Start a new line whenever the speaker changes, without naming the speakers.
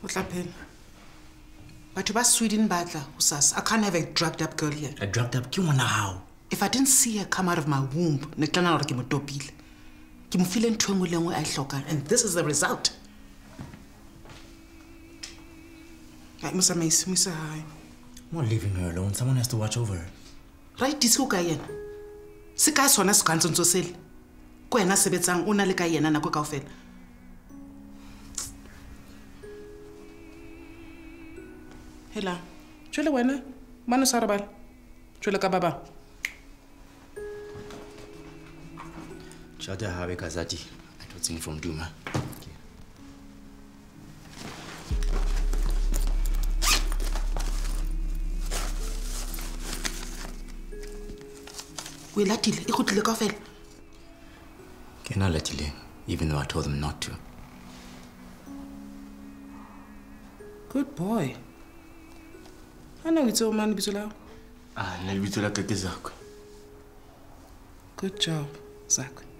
But you Sweden battle, Usas. I can't have a drugged up girl here.
A drugged up? How?
If I didn't see her come out of my womb, and this is the result.
I'm not leaving her alone. Someone has to watch over her.
Right, this guy. Sika sona skanzo ntoseli. Ko yena sebetsang ona le ka yena nako kaofela. Hela. Tshwele wena. Mano sarabal. Tshwele ka baba.
Chada habe kazati. I don't sing from Duma.
We let it. Ikut le kaofela.
Can I let you, even though I told them not to?
Good boy. I know it's all man bitula.
Ah, na bitula ka Zakwe.
Good job, Zakwe.